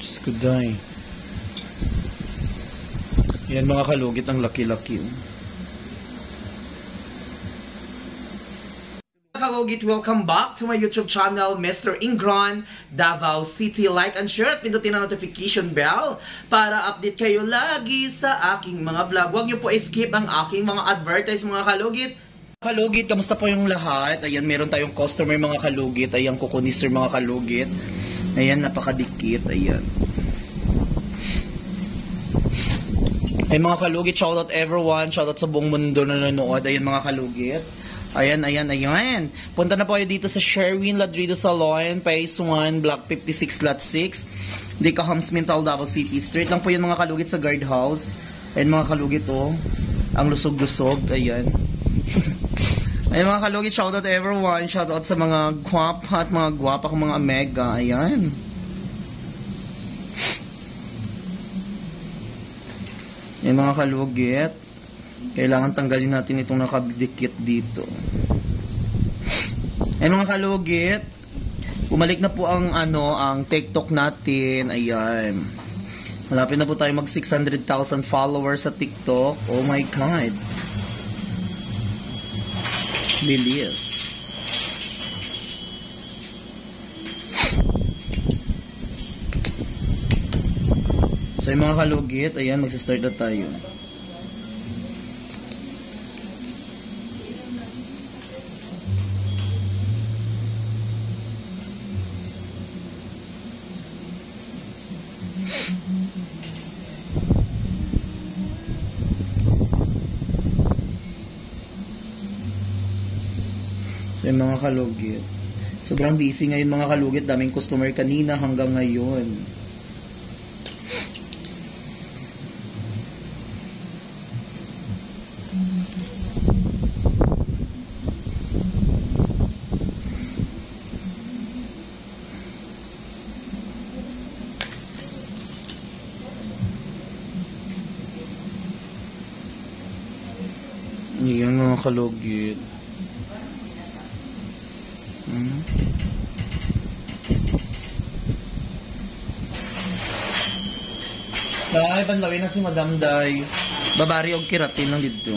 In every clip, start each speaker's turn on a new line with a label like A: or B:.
A: Diyos ko, day. Yan mga kalugit, ang laki-laki.
B: Kalugit, welcome back to my YouTube channel, Mr. Ingron, Davao City. Like and share at pindutin ang notification bell para update kayo lagi sa aking mga vlog. Huwag niyo po skip ang aking mga advertise, mga kalugit. Kalugit, kamusta po yung lahat? Ayan, meron tayong customer mga kalugit. Ayan, kukunisir mga kalugit. Ayan, napakadikit. Ayan. Ay mga kalugit, shoutout everyone. Shoutout sa buong mundo na nanonood. Ayan mga kalugit. Ayan, ayan, ayan. Punta na po kayo dito sa Sherwin Ladrido Salon, Phase 1, Block 56, Lot 6. Dika Hamsmintal, Davao City. Straight lang po yun mga kalugit sa guardhouse. Ayan mga kalugit, oh. Ang lusog-lusog. Ayan. Ayan mga kalugit, shoutout everyone. Shoutout sa mga gwapa at mga gwapa kong mga mega. Ayan. Ayan mga kalugit. Kailangan tanggalin natin itong nakadikit dito. Ayan mga kalugit. Bumalik na po ang ang TikTok natin. Ayan. Malapit na po tayo mag 600,000 followers sa TikTok. Oh my God. Bilis. So yung mga kalugit, ayan, magsa-start na tayo. So yung mga kalugit, sobrang busy ngayon mga kalugit, daming customer kanina hanggang ngayon. Yan mga kalugit. Day, banlawin na si Madam Day. Babari og kiratin lang dito.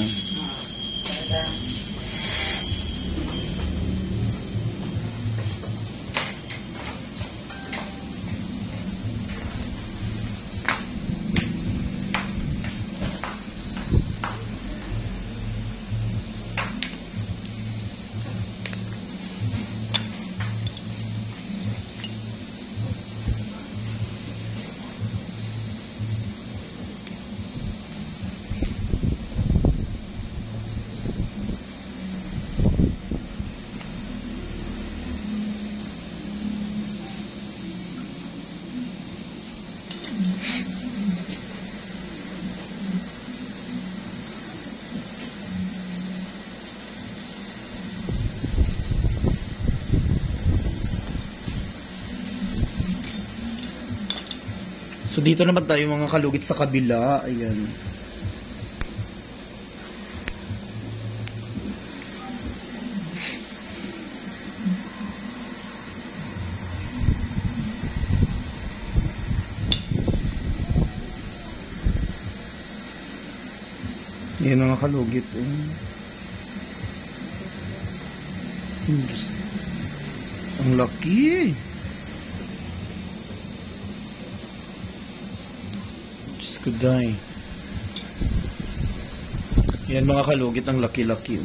B: So dito naman tayo mga kalugit sa kabila. Ayan. Ayan mga kalugit. Ang laki. Diyos ko, day. Yan mga kalugit, ang laki-laki.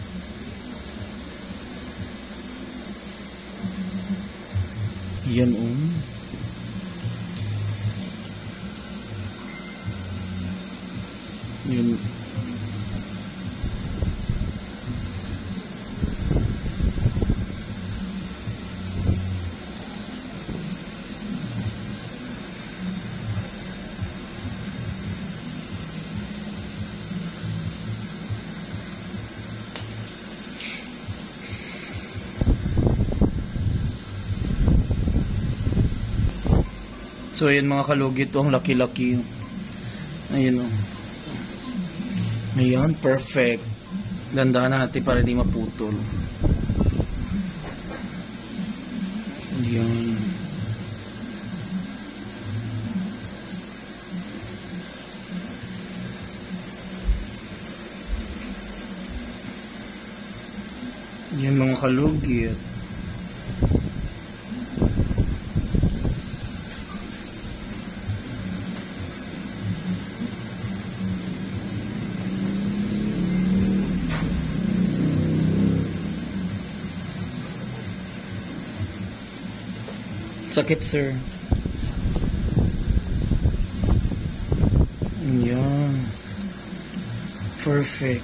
B: Yan Yan. So ayan mga kalugit, ang laki-laki. Ayan Ayan, perfect. Gandahan na natin para di maputol. Ayan.
A: kalugit.
B: Sakit, sir.
A: Yan. Perfect.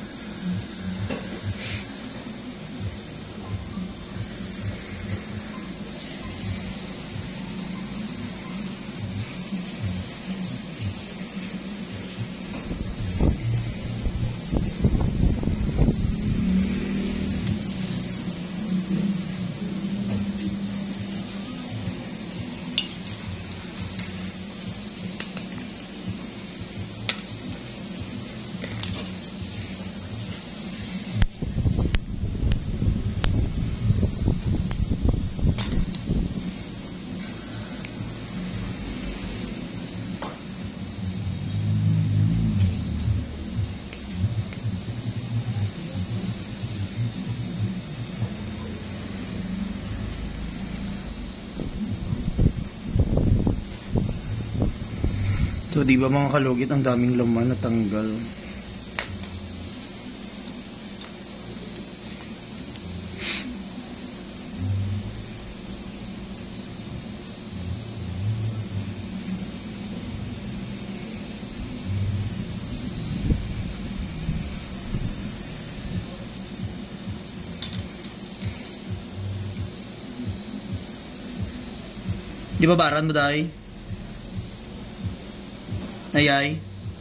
A: So, di ba mga kalugit, ang daming laman na tanggal.
B: Di ba baran mo, day? Ayay?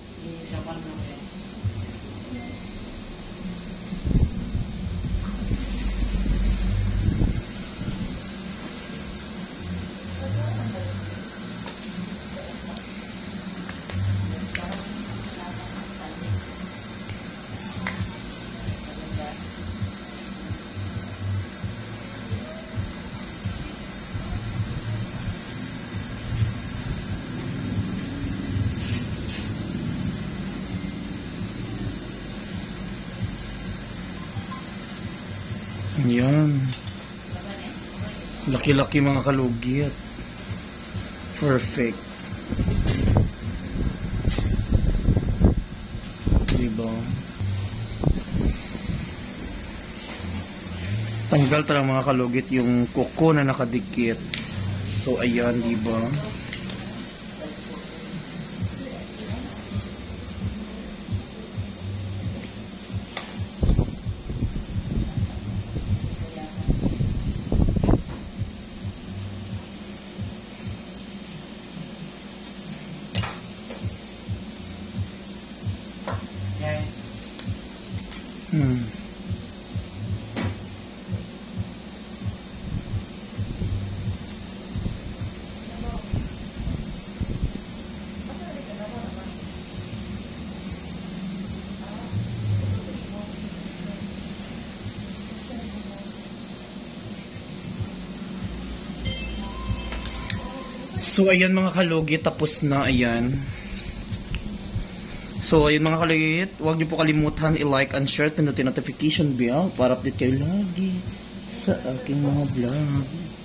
A: Yan. Laki-laki mga kalugit. Perfect. Diba? Tanggal talaga mga kalugit yung kuko na nakadikit. So, ayan, diba? Hmm.
B: So, ayan mga kalugit, tapos na, ayan. So, ayun mga kalugit, huwag niyo po kalimutan i-like and share, pinutin notification bell para update kayo lagi sa aking mga vlog.